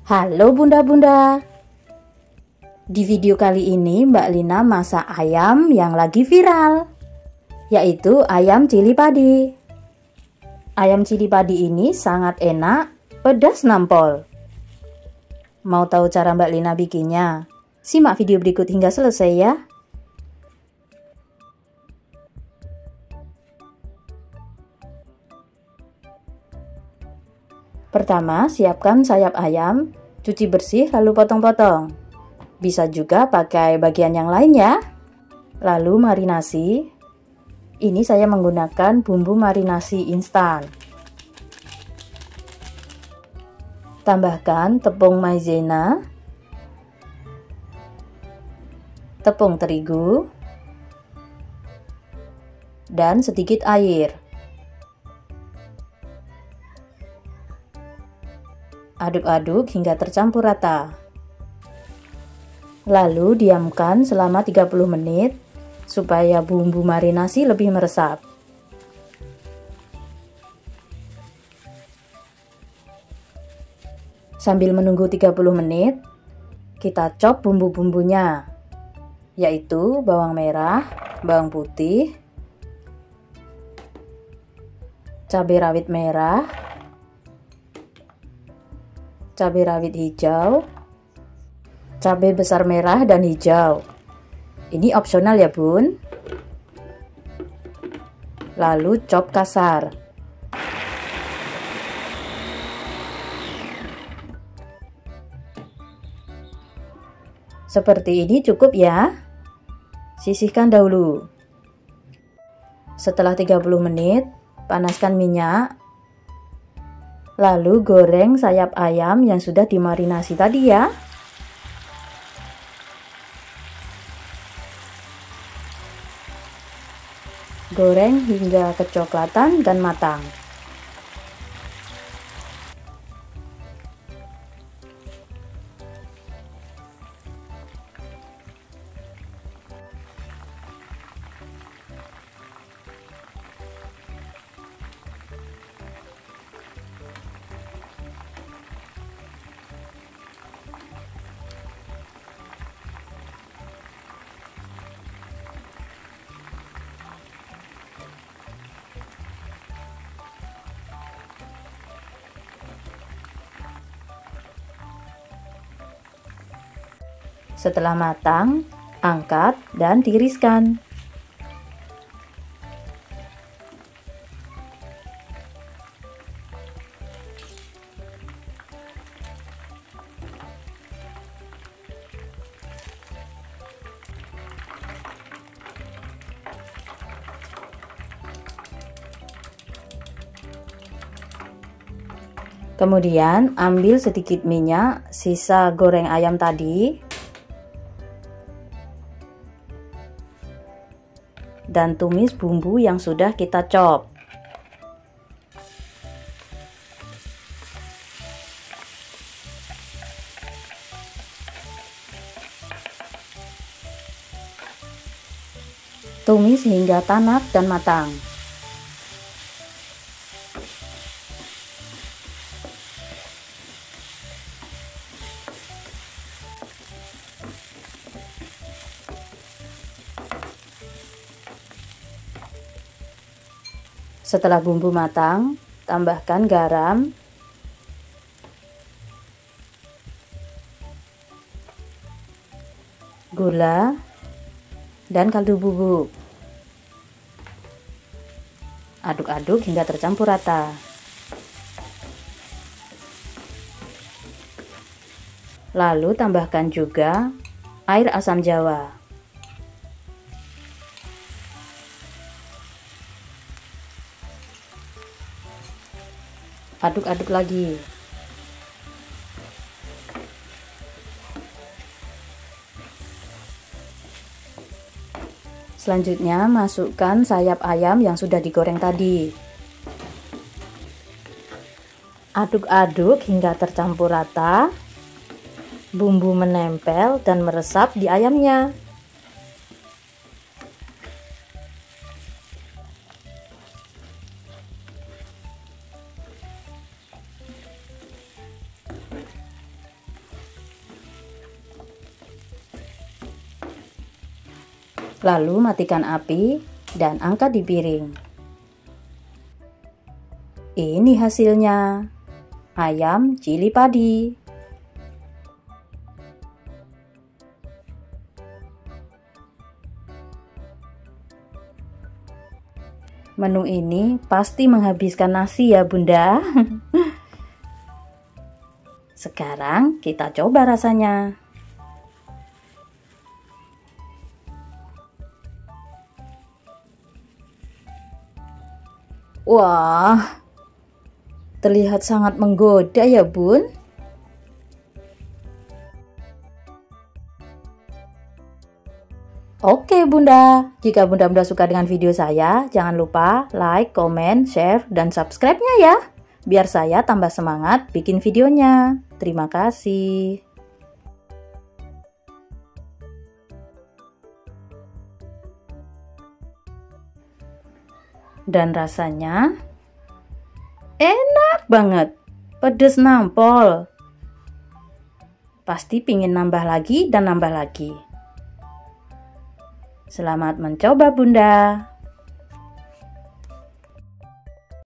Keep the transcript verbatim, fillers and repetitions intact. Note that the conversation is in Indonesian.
Halo bunda-bunda. Di video kali ini Mbak Lina masak ayam yang lagi viral, yaitu ayam cili padi. Ayam cili padi ini sangat enak, pedas nampol. Mau tahu cara Mbak Lina bikinnya? Simak video berikut hingga selesai ya. Pertama, siapkan sayap ayam, cuci bersih lalu potong-potong. Bisa juga pakai bagian yang lain ya. Lalu marinasi. Ini saya menggunakan bumbu marinasi instan. Tambahkan tepung maizena, tepung terigu, dan sedikit air. Aduk-aduk hingga tercampur rata. Lalu diamkan selama tiga puluh menit supaya bumbu marinasi lebih meresap. Sambil menunggu tiga puluh menit, kita chop bumbu-bumbunya, yaitu bawang merah, bawang putih, cabai rawit merah, cabai rawit hijau, cabai besar merah dan hijau. Ini opsional ya bun. Lalu chop kasar. Seperti ini cukup ya. Sisihkan dahulu. Setelah tiga puluh menit, panaskan minyak. Lalu goreng sayap ayam yang sudah dimarinasi tadi ya. Goreng hingga kecoklatan dan matang. Setelah matang, angkat dan tiriskan. Kemudian ambil sedikit minyak sisa goreng ayam tadi dan tumis bumbu yang sudah kita chop. Tumis hingga tanak dan matang. Setelah bumbu matang, tambahkan garam, gula, dan kaldu bubuk. Aduk-aduk hingga tercampur rata. Lalu tambahkan juga air asam jawa. Aduk-aduk lagi. Selanjutnya masukkan sayap ayam yang sudah digoreng tadi. Aduk-aduk hingga tercampur rata. Bumbu menempel dan meresap di ayamnya. Lalu matikan api dan angkat di piring. Ini hasilnya, ayam cili padi. Menu ini pasti menghabiskan nasi ya Bunda. Sekarang kita coba rasanya. Wah, terlihat sangat menggoda ya Bun. Oke Bunda, jika Bunda-Bunda suka dengan video saya, jangan lupa like, comment, share, dan subscribe-nya ya. Biar saya tambah semangat bikin videonya. Terima kasih. Dan rasanya enak banget, pedes nampol. Pasti pingin nambah lagi dan nambah lagi. Selamat mencoba Bunda.